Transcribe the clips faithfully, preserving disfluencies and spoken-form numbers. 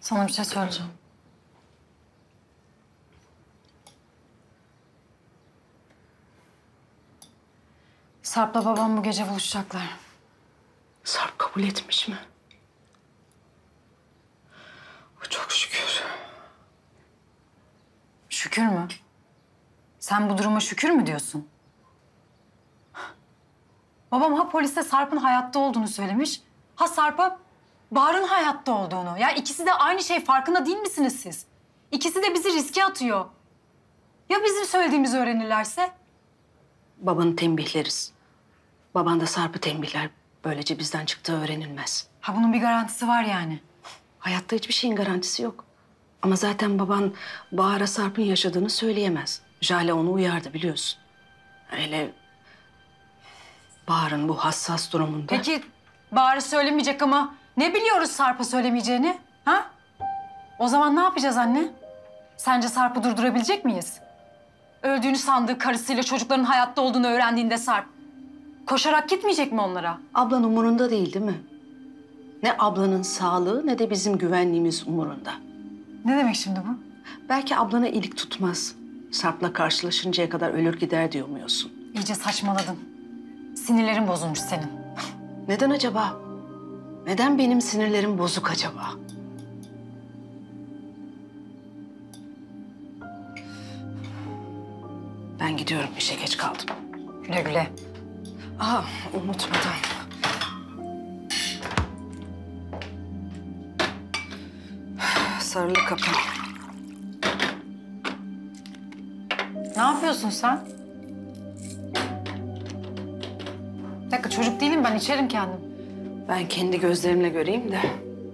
Sana bir şey söyleyeceğim. Sarp'la babam bu gece buluşacaklar. Sarp kabul etmiş mi? Çok şükür. Şükür mü? Sen bu duruma şükür mü diyorsun? Babam ha polise Sarp'ın hayatta olduğunu söylemiş, ha Sarp'a Bahar'ın hayatta olduğunu. Ya ikisi de aynı şey, farkında değil misiniz siz? İkisi de bizi riske atıyor. Ya bizim söylediğimizi öğrenirlerse? Babanı tembihleriz. Baban da Sarp'ı tembihler. Böylece bizden çıktığı öğrenilmez. Ha bunun bir garantisi var yani. Hayatta hiçbir şeyin garantisi yok. Ama zaten baban Bahar'a Sarp'ın yaşadığını söyleyemez. Jale onu uyardı biliyorsun. Öyle Bahar'ın bu hassas durumunda... Peki Bahar'ı söylemeyecek ama ne biliyoruz Sarp'a söylemeyeceğini? Ha? O zaman ne yapacağız anne? Sence Sarp'ı durdurabilecek miyiz? Öldüğünü sandığı karısıyla çocukların hayatta olduğunu öğrendiğinde Sarp koşarak gitmeyecek mi onlara? Ablan umurunda değil değil mi? Ne ablanın sağlığı ne de bizim güvenliğimiz umurunda. Ne demek şimdi bu? Belki ablana ilik tutmaz. Sarp'la karşılaşıncaya kadar ölür gider diyor muyorsun? İyice saçmaladın. Sinirlerin bozulmuş senin. Neden acaba? Neden benim sinirlerim bozuk acaba? Ben gidiyorum, işe geç kaldım. Güle güle. Aa, unutmadan. Sarılı kapı. Ne yapıyorsun sen? Bir dakika, çocuk değilim ben, içerim kendim. Ben kendi gözlerimle göreyim de.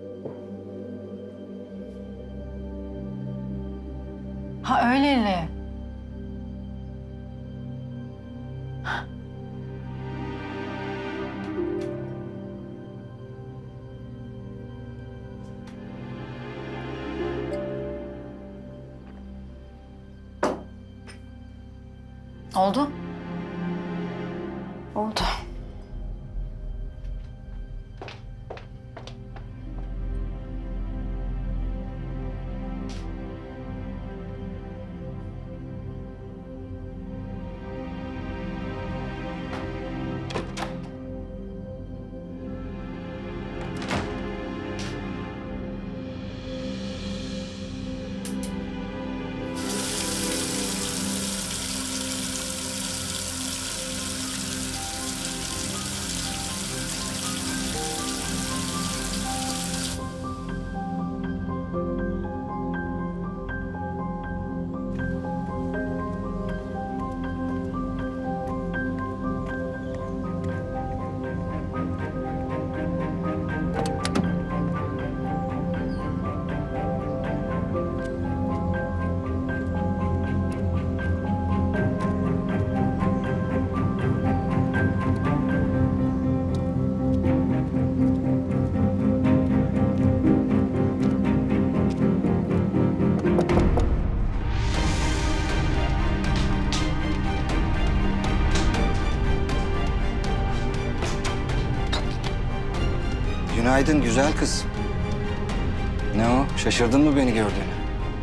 Ha öyleli. Oldu. Oldu. Günaydın güzel kız. Ne o? Şaşırdın mı beni gördüğüne?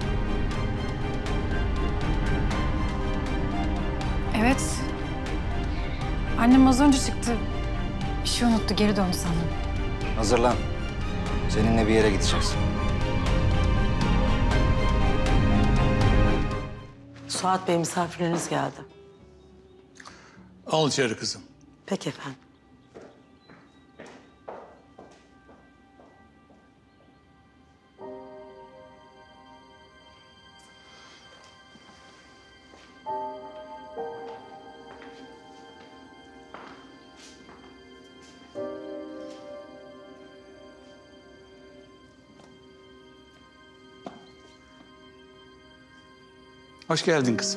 Evet. Annem az önce çıktı. Bir şey unuttu, geri döndü sanırım. Hazırlan. Seninle bir yere gideceğiz. Suat Bey, misafirleriniz geldi. Al içeri kızım. Peki efendim. Hoş geldin kızım.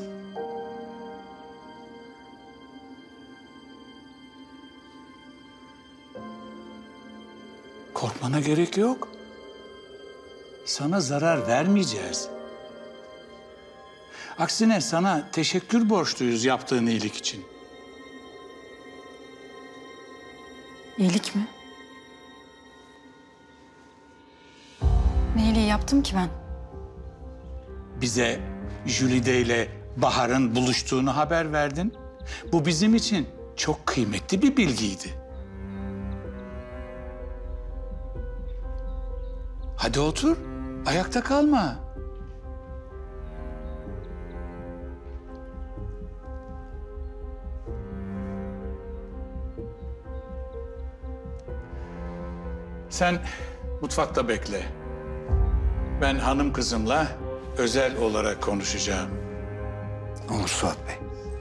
Korkmana gerek yok. Sana zarar vermeyeceğiz. Aksine sana teşekkür borçluyuz yaptığın iyilik için. İyilik mi? Ne iyiliği yaptım ki ben? Bize Jülide ile Bahar'ın buluştuğunu haber verdin. Bu bizim için çok kıymetli bir bilgiydi. Hadi otur, ayakta kalma. Sen mutfakta bekle. Ben hanım kızımla özel olarak konuşacağım. Olur Suat Bey.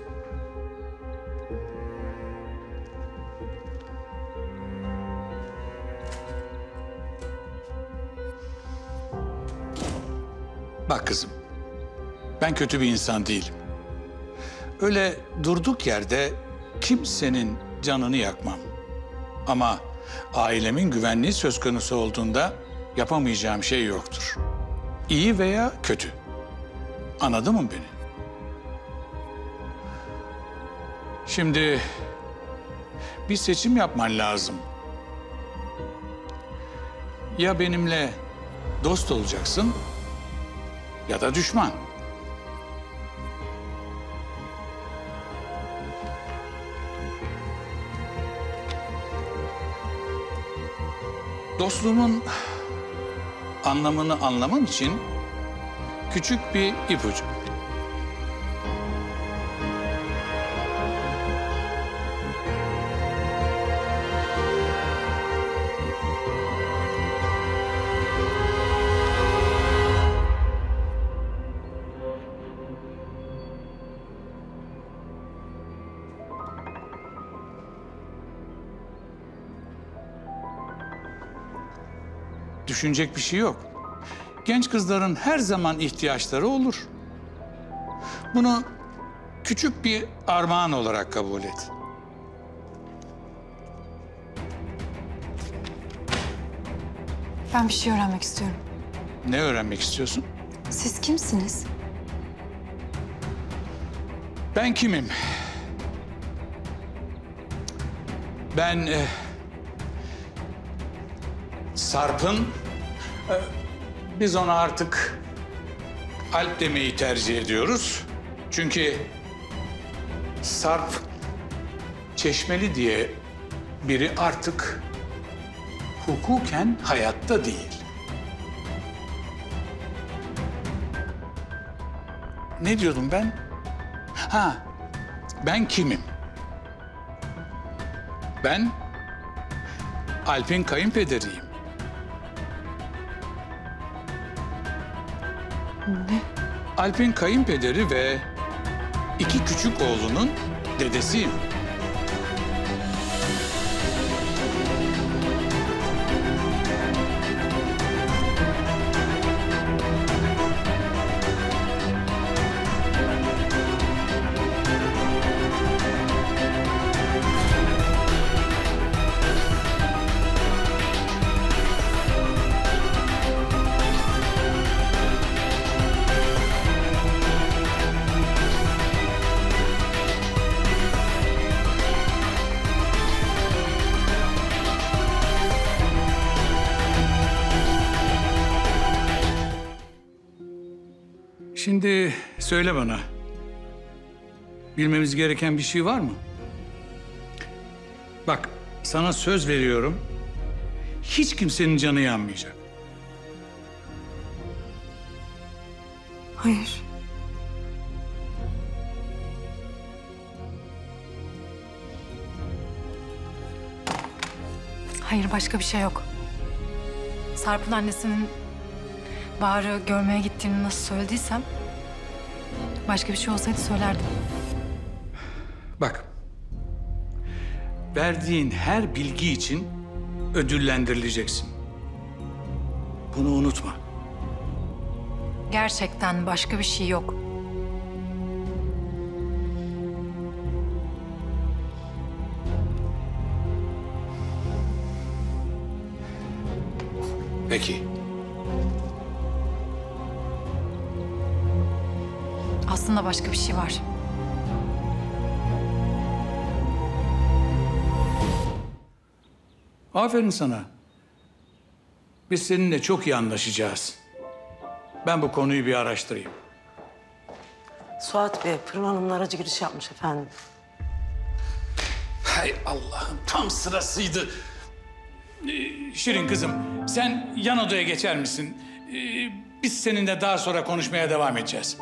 Bak kızım, ben kötü bir insan değilim. Öyle durduk yerde kimsenin canını yakmam. Ama ailemin güvenliği söz konusu olduğunda yapamayacağım şey yoktur. İyi veya kötü. Anladın mı beni? Şimdi bir seçim yapman lazım. Ya benimle dost olacaksın ya da düşman. Dostluğumun anlamını anlaman için küçük bir ipucu. Düşünecek bir şey yok. Genç kızların her zaman ihtiyaçları olur. Bunu küçük bir armağan olarak kabul et. Ben bir şey öğrenmek istiyorum. Ne öğrenmek istiyorsun? Siz kimsiniz? Ben kimim? Ben e, Sarp'ın, e, biz ona artık Alp demeyi tercih ediyoruz. Çünkü Sarp Çeşmeli diye biri artık hukuken hayatta değil. Ne diyordum ben? Ha, ben kimim? Ben Alp'in kayınpederiyim. Ne? Alp'in kayınpederi ve iki küçük oğlunun dedesiyim. Şimdi söyle bana. Bilmemiz gereken bir şey var mı? Bak, sana söz veriyorum. Hiç kimsenin canı yanmayacak. Hayır. Hayır, başka bir şey yok. Sarp'ın annesinin Bahar'ı görmeye gittiğini nasıl söylediysem... başka bir şey olsaydı söylerdim. Bak, verdiğin her bilgi için ödüllendirileceksin. Bunu unutma. Gerçekten başka bir şey yok. Peki. Aslında başka bir şey var. Aferin sana. Biz seninle çok iyi anlaşacağız. Ben bu konuyu bir araştırayım. Suat Bey, Fırın Hanım'la aracı giriş yapmış efendim. Hay Allah'ım, tam sırasıydı. Ee, Şirin kızım, sen yan odaya geçer misin? Ee, biz seninle daha sonra konuşmaya devam edeceğiz.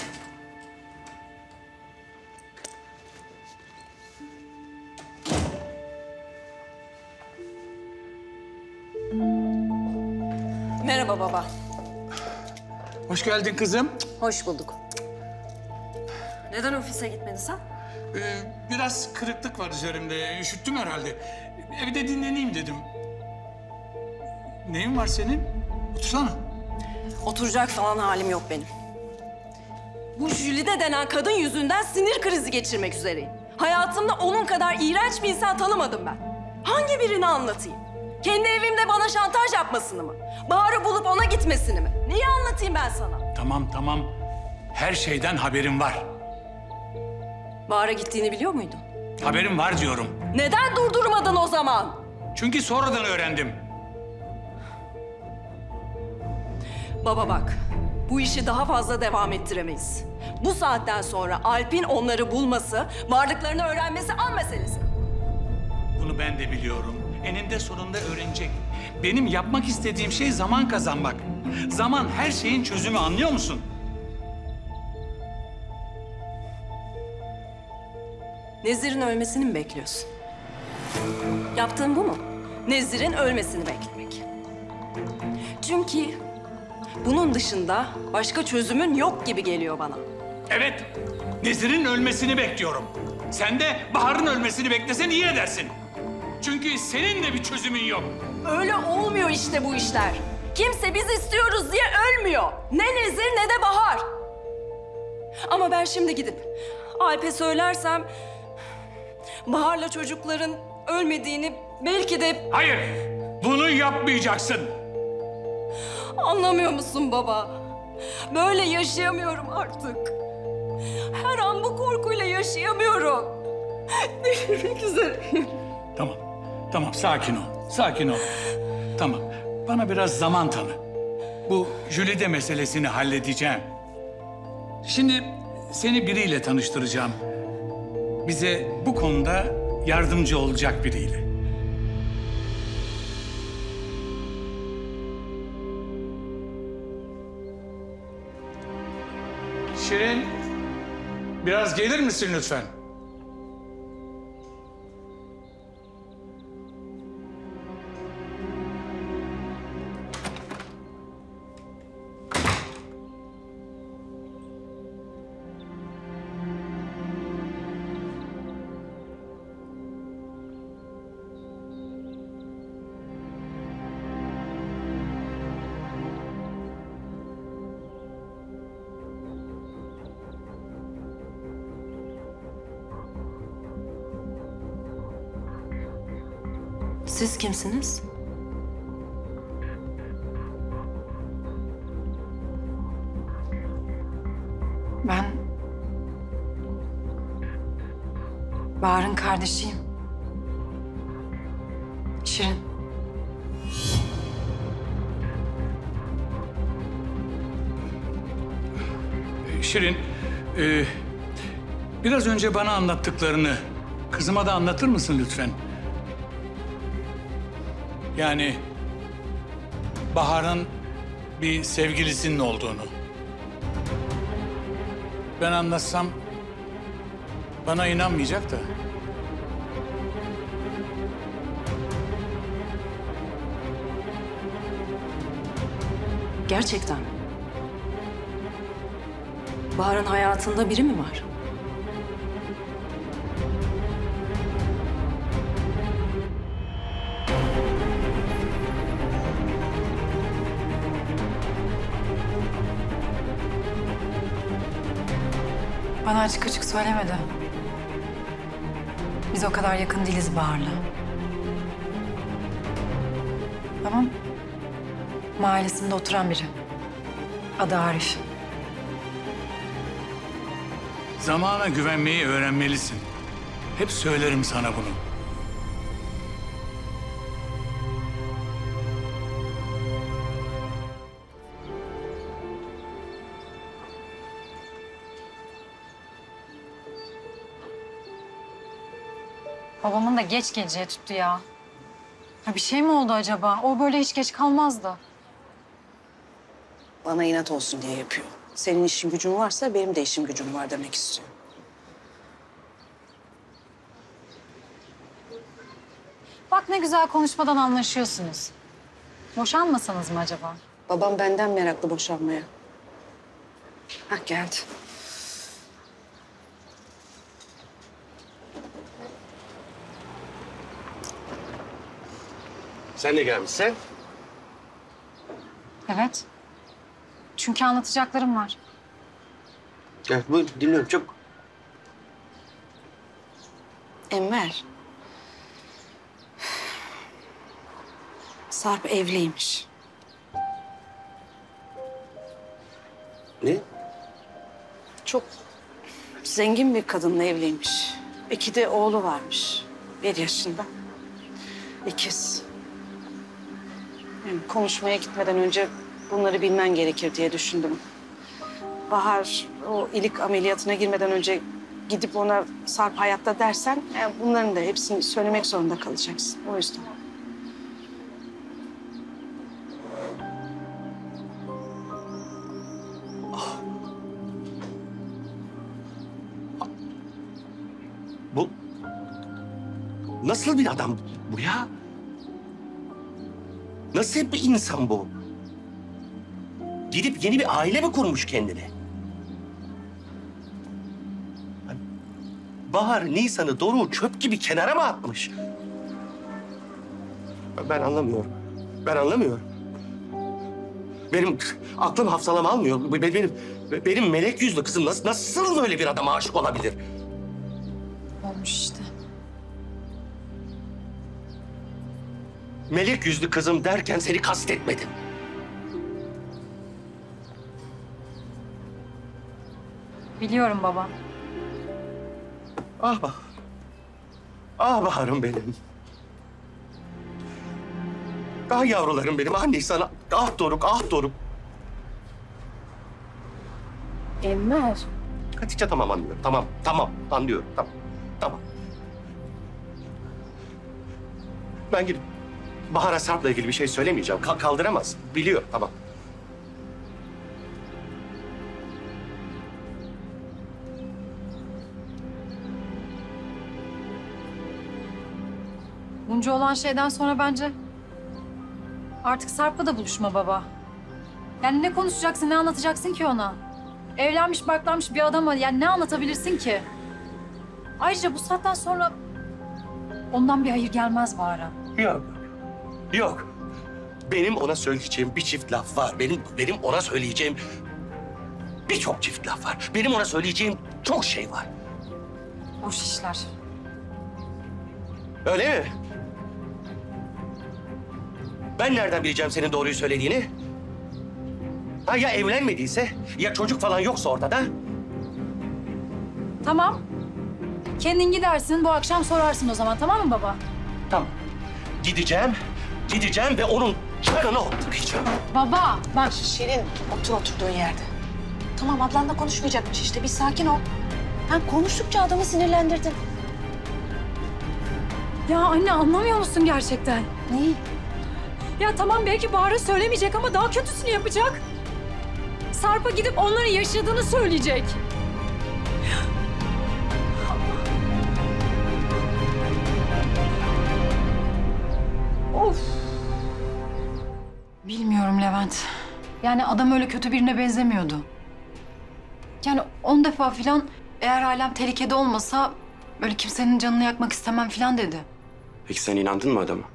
Merhaba baba. Hoş geldin kızım. Hoş bulduk. Neden ofise gitmedin sen? Ee, biraz kırıklık var üzerimde, üşüttüm herhalde. Evde dinleneyim dedim. Neyin var senin? Otursana. Oturacak falan halim yok benim. Bu Jülide denen kadın yüzünden sinir krizi geçirmek üzereyim. Hayatımda onun kadar iğrenç bir insan tanımadım ben. Hangi birini anlatayım? Kendi evimde bana şantaj yapmasını mı? Bahar'ı bulup ona gitmesini mi? Neyi anlatayım ben sana? Tamam tamam, her şeyden haberim var. Bahar'a gittiğini biliyor muydun? Haberim var diyorum. Neden durdurmadın o zaman? Çünkü sonradan öğrendim. Baba bak, bu işi daha fazla devam ettiremeyiz. Bu saatten sonra Alp'in onları bulması, varlıklarını öğrenmesi an meselesi. Bunu ben de biliyorum. Eninde sonunda öğrenecek. Benim yapmak istediğim şey zaman kazanmak. Zaman her şeyin çözümü, anlıyor musun? Nezir'in ölmesini mi bekliyorsun? Yaptığın bu mu? Nezir'in ölmesini beklemek. Çünkü bunun dışında başka çözümün yok gibi geliyor bana. Evet, Nezir'in ölmesini bekliyorum. Sen de Bahar'ın ölmesini beklesen iyi edersin. Çünkü senin de bir çözümün yok. Öyle olmuyor işte bu işler. Kimse biz istiyoruz diye ölmüyor. Ne Nezir ne de Bahar. Ama ben şimdi gidip Alp'e söylersem Bahar'la çocukların ölmediğini belki de... Hayır, bunu yapmayacaksın. Anlamıyor musun baba? Böyle yaşayamıyorum artık. Her an bu korkuyla yaşayamıyorum. Delirmek üzereyim. Tamam, tamam sakin ol, sakin ol. Tamam, bana biraz zaman tanı. Bu Jülide meselesini halledeceğim. Şimdi seni biriyle tanıştıracağım. Bize bu konuda yardımcı olacak biriyle. Şirin, biraz gelir misin lütfen? Siz kimsiniz? Ben... Bahar'ın kardeşiyim. Şirin. Şirin, e, biraz önce bana anlattıklarını kızıma da anlatır mısın lütfen? Yani Bahar'ın bir sevgilisinin olduğunu. Ben anlatsam bana inanmayacak da. Gerçekten mi? Bahar'ın hayatında biri mi var? Bana açık açık söylemedi. Biz o kadar yakın değiliz Bahar'la. Tamam. Mahallesinde oturan biri. Adı Arif. Zamana güvenmeyi öğrenmelisin. Hep söylerim sana bunu. Babamın da geç geleceği tuttu ya. Ha bir şey mi oldu acaba? O böyle hiç geç kalmazdı. Bana inat olsun diye yapıyor. Senin işin gücün varsa benim de işim gücüm var demek istiyor. Bak ne güzel konuşmadan anlaşıyorsunuz. Boşanmasanız mı acaba? Babam benden meraklı boşanmaya. Hah geldi. Sen de gelmişsin. Evet. Çünkü anlatacaklarım var. Evet, buyur dinliyorum çok. Enver. Sarp evliymiş. Ne? Çok zengin bir kadınla evliymiş. İki de oğlu varmış. Bir yaşında. İkiz. Yani konuşmaya gitmeden önce bunları bilmen gerekir diye düşündüm. Bahar o ilik ameliyatına girmeden önce gidip ona Sarp hayatta dersen yani bunların da hepsini söylemek zorunda kalacaksın. O yüzden. Bu nasıl bir adam bu ya? Nasıl bir insan bu? Gidip yeni bir aile mi kurmuş kendine? Bahar, Nisan'ı, Doruk'u çöp gibi kenara mı atmış? Ben anlamıyorum. Ben anlamıyorum. Benim aklım hafsalam almıyor. Benim, benim, benim melek yüzlü kızım nasıl, nasıl böyle bir adama aşık olabilir? Olmuş işte. Melek yüzlü kızım derken seni kastetmedim. Biliyorum baba. Ah bah. Ah Bahar'ım benim. Ah yavrularım benim. Ah Nisan, ah Doruk, ah Doruk. Enver. Hatice tamam anlıyorum. Tamam, tamam. Anlıyorum. Tamam, tamam. Ben gidip Bahar'a Sarp'la ilgili bir şey söylemeyeceğim. Ka- kaldıramaz. Biliyor, tamam. Bunca olan şeyden sonra bence artık Sarp'la da buluşma baba. Yani ne konuşacaksın, ne anlatacaksın ki ona? Evlenmiş, barklanmış bir adama yani ne anlatabilirsin ki? Ayrıca bu saatten sonra ondan bir hayır gelmez Bahar'a. Yok. Yok. Benim ona söyleyeceğim bir çift laf var. Benim benim ona söyleyeceğim birçok çift laf var. Benim ona söyleyeceğim çok şey var. Boş işler. Öyle mi? Ben nereden bileceğim senin doğruyu söylediğini? Ha ya evlenmediyse, ya çocuk falan yoksa ortada? Tamam. Kendin gidersin, bu akşam sorarsın o zaman, tamam mı baba? Tamam. Gideceğim, gideceğim ve onun canını okutacağım. Baba, bak. Şirin otur oturduğun yerde. Tamam ablanla konuşmayacakmış işte. Bir sakin ol. Ha, konuştukça adamı sinirlendirdin. Ya anne anlamıyor musun gerçekten? Neyi? Ya tamam belki Bahar'a söylemeyecek ama daha kötüsünü yapacak. Sarp'a gidip onların yaşadığını söyleyecek. Of. Bilmiyorum Levent. Yani adam öyle kötü birine benzemiyordu. Yani on defa filan eğer ailem tehlikede olmasa böyle kimsenin canını yakmak istemem filan dedi. Peki sen inandın mı adama?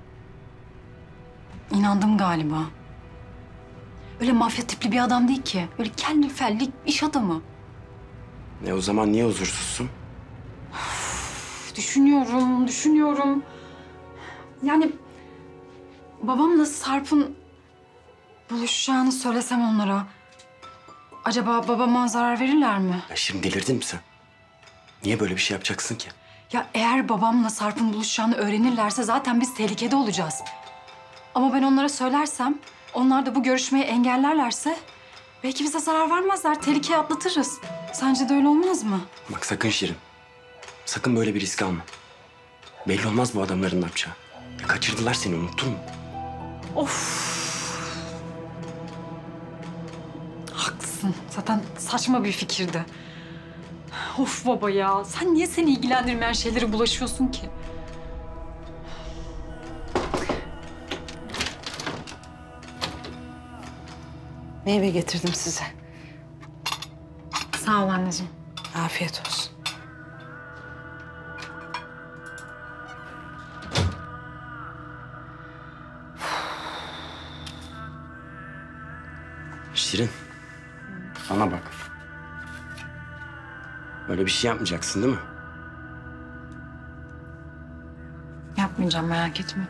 İnandım galiba. Öyle mafya tipli bir adam değil ki. Öyle kelli felli iş adamı. E o zaman niye huzursuzsun? Üf, düşünüyorum, düşünüyorum. Yani babamla Sarp'ın buluşacağını söylesem onlara. Acaba babama zarar verirler mi? Ya şimdi delirdin mi sen? Niye böyle bir şey yapacaksın ki? Ya eğer babamla Sarp'ın buluşacağını öğrenirlerse zaten biz tehlikede olacağız. Ama ben onlara söylersem, onlar da bu görüşmeyi engellerlerse belki bize zarar vermezler, tehlikeyi atlatırız. Sence de öyle olmaz mı? Bak sakın Şirin. Sakın böyle bir risk alma. Belli olmaz bu adamların ne yapacağı. Ya kaçırdılar seni, unuttun mu? Of. Haklısın. Zaten saçma bir fikirdi. Of baba ya. Sen niye seni ilgilendirmeyen şeylere bulaşıyorsun ki? Meyve getirdim size. Sağ ol anneciğim. Afiyet olsun. Şirin, bana bak. Böyle bir şey yapmayacaksın değil mi? Yapmayacağım, merak etme.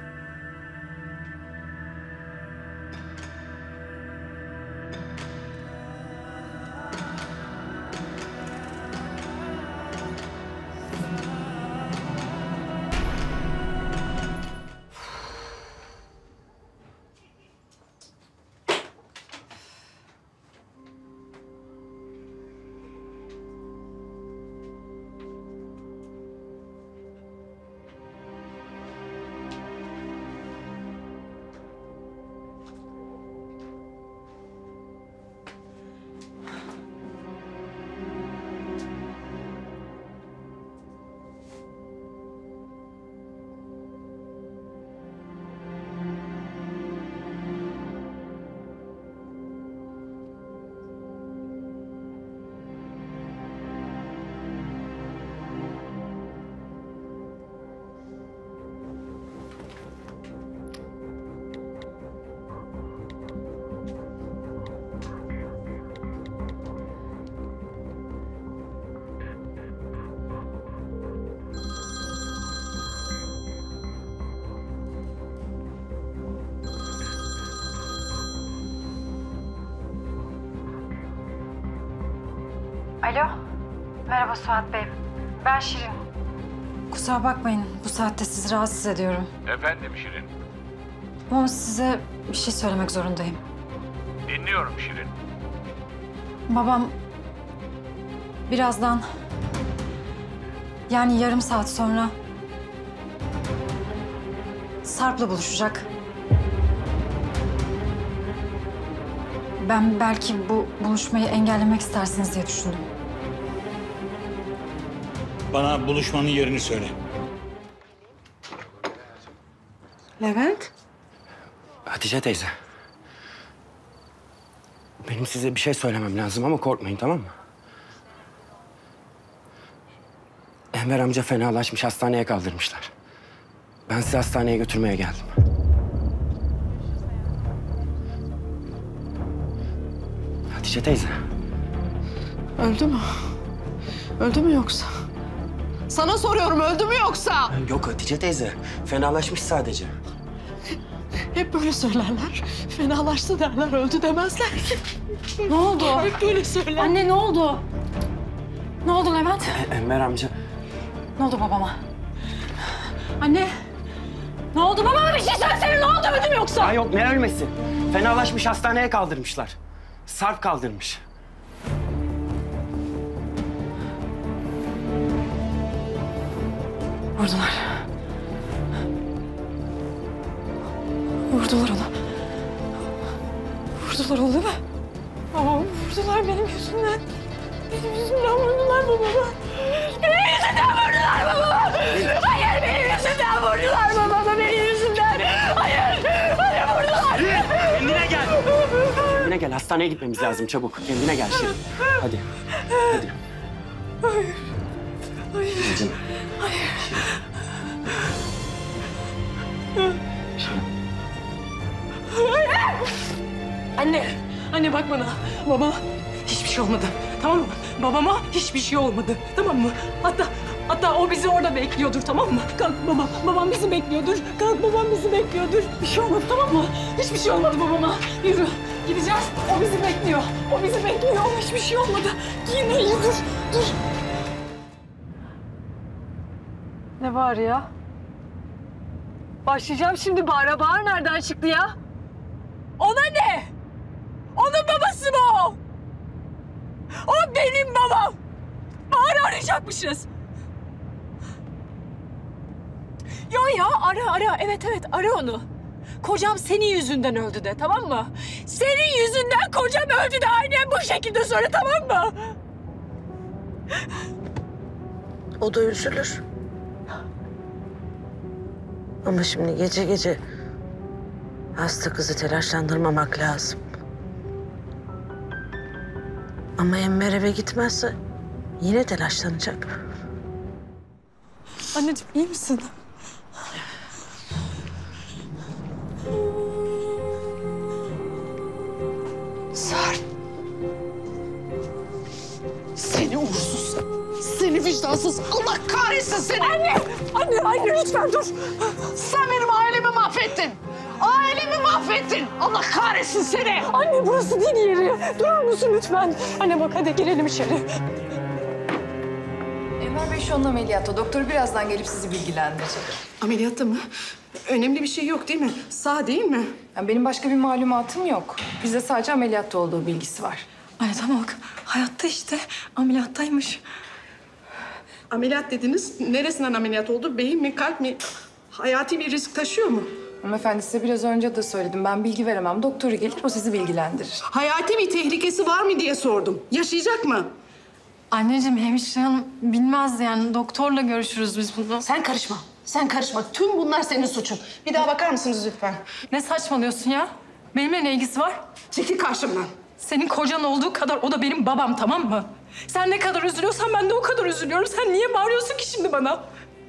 Alo. Merhaba Suat Bey. Ben Şirin. Kusura bakmayın. Bu saatte sizi rahatsız ediyorum. Efendim Şirin. Ama size bir şey söylemek zorundayım. Dinliyorum Şirin. Babam birazdan, yani yarım saat sonra Sarp'la buluşacak. Ben belki bu buluşmayı engellemek istersiniz diye düşündüm. Bana buluşmanın yerini söyle. Levent. Hatice teyze. Benim size bir şey söylemem lazım ama korkmayın, tamam mı? Enver amca fenalaşmış, hastaneye kaldırmışlar. Ben sizi hastaneye götürmeye geldim. Hatice teyze. Öldü mü? Öldü mü yoksa? Sana soruyorum, öldü mü yoksa? Yok Hatice teyze, fenalaşmış sadece. Hep böyle söylerler. Fenalaştı derler, öldü demezler ki. Ne oldu? Hep böyle söyler. Anne ne oldu? Ne oldu Levent? E, Enver amca... Ne oldu babama? Anne! Ne oldu babama, bir şey söylesene, ne oldu, öldü mü yoksa? Ya yok, ne ölmesi? Fenalaşmış, hastaneye kaldırmışlar. Sarp kaldırmış. Vurdular. Vurdular onu. Vurdular onu değil mi? Aa, vurdular benim yüzümden. Benim yüzümden vurdular babama. Benim yüzümden vurdular babama. Hayır, benim yüzümden vurdular babama. Benim yüzümden. Hayır, hayır vurdular. Kendine gel. Kendine gel, hastaneye gitmemiz lazım çabuk. Kendine gel Şirin. Hadi, hadi. Hayır, hayır. Şirin. Hayır. Şirin. Anne, anne bak bana. Baba, hiçbir şey olmadı. Tamam mı? Babama hiçbir şey olmadı. Tamam mı? Hatta hatta o bizi orada bekliyordur, tamam mı? Kalk baba, babam bizi bekliyordur. Kalk, babam bizi bekliyordur. Bir şey olmadı, tamam mı? Hiçbir şey olmadı babama. Yürü, gideceğiz. O bizi bekliyor. O bizi bekliyor. Hiçbir şey olmadı. Giyin, iyi dur, dur. Ne var ya? Başlayacağım şimdi, bağıra bağır, nereden çıktı ya? Ona ne? Onun babası mı o? O benim babam. Bahar'ı arayacakmışız. Yo ya ara ara. Evet evet ara onu. Kocam senin yüzünden öldü de tamam mı? Senin yüzünden kocam öldü de aynen bu şekilde söyle tamam mı? O da üzülür. Ama şimdi gece gece hasta kızı telaşlandırmamak lazım. Ama Enver eve gitmezse yine telaşlanacak. Anneciğim iyi misin? Sarp. Seni uğursuz. Seni vicdansız. Allah kahretsin seni. Anne! Anne, anne lütfen dur. Sen benim ailemi mahvettin. Ailemi mahvettin. Allah kahretsin seni. Anne burası değil yeri. Durur musun lütfen? Anne bak hadi girelim içeri. Enver Bey şu an ameliyatta. Doktor birazdan gelip sizi bilgilendirecek. Ameliyatta mı? Önemli bir şey yok değil mi? Sağ değil mi? Yani benim başka bir malumatım yok. Bizde sadece ameliyatta olduğu bilgisi var. Anne tamam bak. Hayatta işte. Ameliyattaymış. Ameliyat dediniz. Neresinden ameliyat oldu? Beyin mi, kalp mi? Hayati bir risk taşıyor mu? Hanımefendi size biraz önce de söyledim. Ben bilgi veremem. Doktoru gelir, o sizi bilgilendirir. Hayati bir tehlikesi var mı diye sordum. Yaşayacak mı? Anneciğim hemşire hanım bilmez yani doktorla görüşürüz biz bunu. Sen karışma. Sen karışma. Tüm bunlar senin suçun. Bir daha bakar mısınız lütfen? Ne saçmalıyorsun ya? Benimle ne ilgisi var? Çekil karşımdan. Senin kocan olduğu kadar o da benim babam tamam mı? Sen ne kadar üzülüyorsan ben de o kadar üzülüyorum. Sen niye bağırıyorsun ki şimdi bana?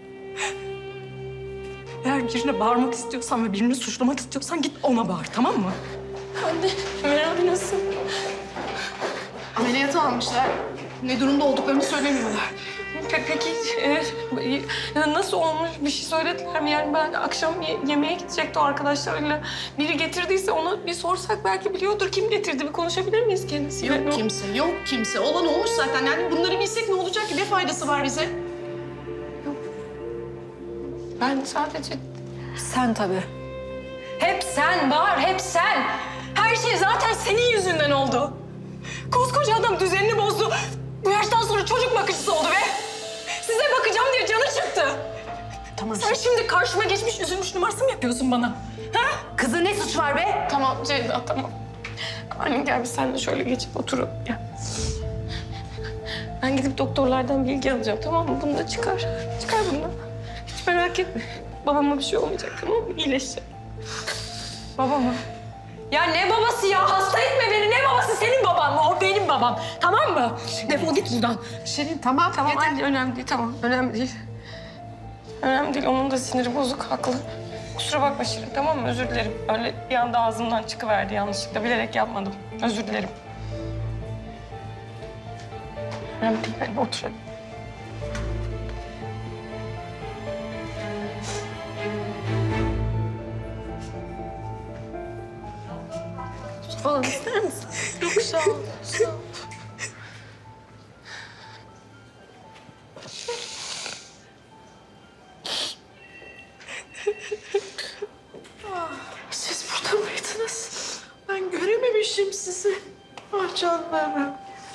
Eğer birine bağırmak istiyorsan ve birini suçlamak istiyorsan git ona bağır tamam mı? Anne Ömer abi nasıl? Ameliyata almışlar. Ne durumda olduklarını söylemiyorlar. Pe- Peki e, nasıl olmuş bir şey söylediler mi? Yani ben akşam ye- yemeğe gidecekti o arkadaşlarıyla. Biri getirdiyse onu bir sorsak belki biliyordur. Kim getirdi bir konuşabilir miyiz kendisiyle? Yok kimse, yok kimse. Olan olmuş zaten. Yani bunları bilsek ne olacak ki? Ne faydası var bize? Ben sadece... Sen tabii. Hep sen Bahar, hep sen. Her şey zaten senin yüzünden oldu. Koskoca adam düzenini bozdu. Bu yaştan sonra çocuk bakıcısı oldu be. Size bakacağım diye canı çıktı. Tamam. Sen şimdi karşıma geçmiş üzülmüş numarası mı yapıyorsun bana? Ha? Kızın ne suç var be? Tamam Ceyda tamam. Annem gel biz seninle şöyle geçip oturalım. Gel. Ben gidip doktorlardan bilgi alacağım tamam mı? Bunu da çıkar. Çıkar bunu da. Hiç merak etme. Babama bir şey olmayacak tamam mı? İyileşecek. Baba mı? Ya ne babası ya? Hasta etme beni. Ne babası? Senin baban mı? O benim babam. Tamam mı? Defol git buradan. Şirin tamam. Tamam yeter. anne önemli değil tamam. Önemli değil. Önemli değil. Onun da siniri bozuk haklı. Kusura bakma Şirin tamam mı? Özür dilerim. Öyle bir anda ağzımdan çıkıverdi yanlışlıkla. Bilerek yapmadım. Özür dilerim. Önemli değil. Hadi otur hadi. Su falan ister misin? Yok sağ ol. Sağ ol. Siz burada mıydınız? Ben görememişim sizi. Ah canlarım.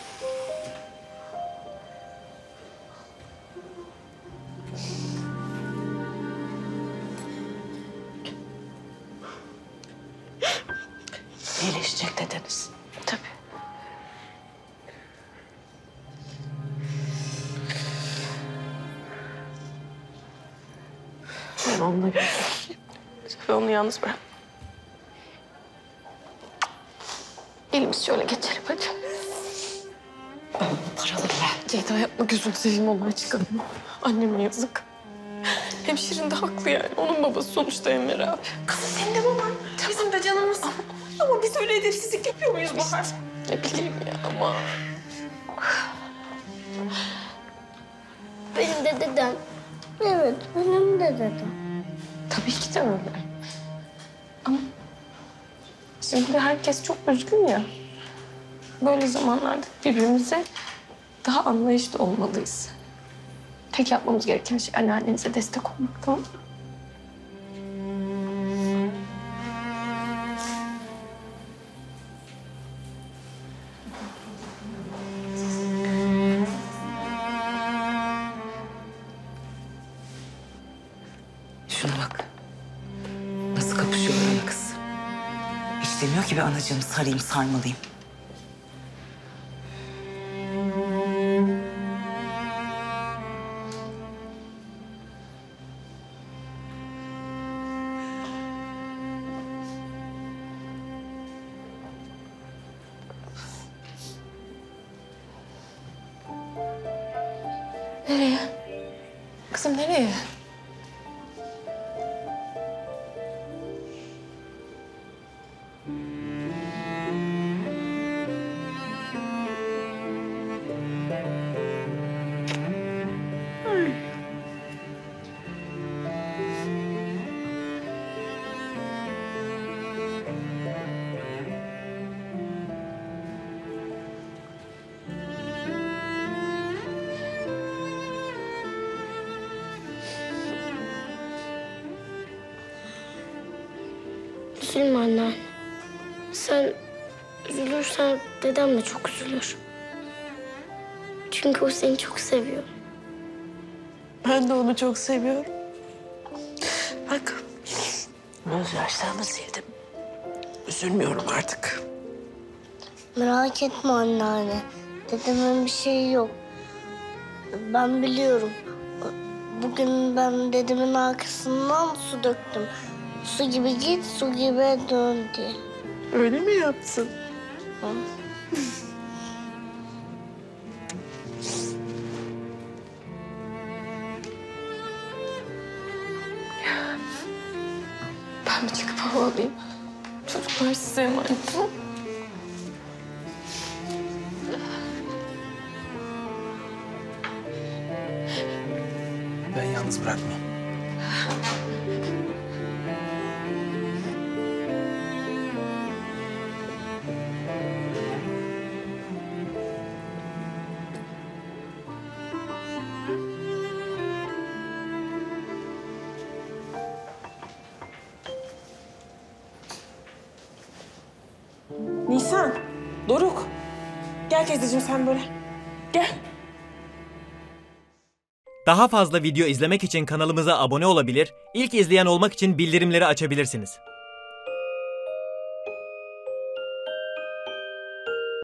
İyileşecek dediniz. Tabii. Ben onunla görüşürüm. Sefer onu yalnız bırak. Elimiz şöyle geçelim hadi. Paraları ver. Ceyda yapma gözünü seveyim olmaya çıkalım. Anneme yazık. Hemşirin de haklı yani. Onun babası sonuçta Enver abi. Kızım senin de baban. Bizim de canımız. Ama biz öyle edepsizlik yapıyor muyuz Bahar? Ne bileyim ya ama. Benim de dedem. Evet, benim de dedem. Tabii ki de öyle. Ama şimdi herkes çok üzgün ya. Böyle zamanlarda birbirimize daha anlayışlı olmalıyız. Tek yapmamız gereken şey anneannenize destek olmak, tamam mı? kapışıyorlar ana kız. Hiç demiyor ki bir anacığım sarayım sarmalıyım. Nereye? Kızım nereye? Üzülme anne. Sen üzülürsen dedem de çok üzülür. Çünkü o seni çok seviyor. Ben de onu çok seviyorum. Bak, gözyaşlarımı sildim. Üzülmüyorum artık. Merak etme anneanne. Dedemin bir şeyi yok. Ben biliyorum. Bugün ben dedemin arkasından su döktüm. Su gibi git, su gibi dön diye. Öyle mi yaptın? Hı. Ben bir çıkıp hava alayım. Çocuklar size emanet. Ben yalnız bırakmayayım. Nisan, Doruk. Gel teyzeciğim sen böyle. Gel. Daha fazla video izlemek için kanalımıza abone olabilir, ilk izleyen olmak için bildirimleri açabilirsiniz.